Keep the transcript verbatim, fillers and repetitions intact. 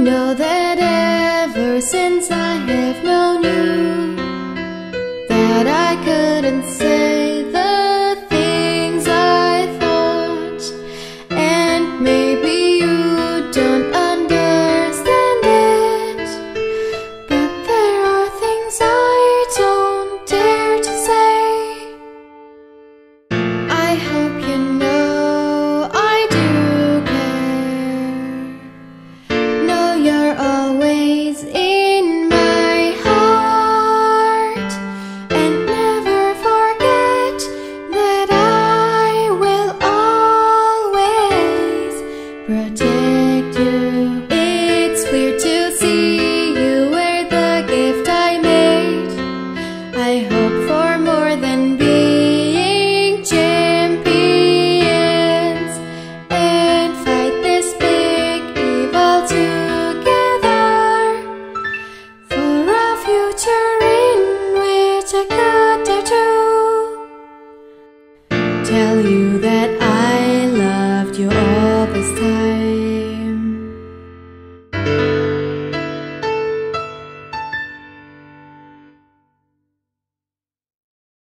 know that ever since I have known you, that I couldn't say the things I thought. And maybe you don't understand it, but there are things I don't dare to say. I hope you know I do care. Know you're always in my heart, and never forget that I will always protect you. It's weird to see you wear the gift I made. I hope for more than being champions and fight this big evil together, for a future in which I could dare to tell you that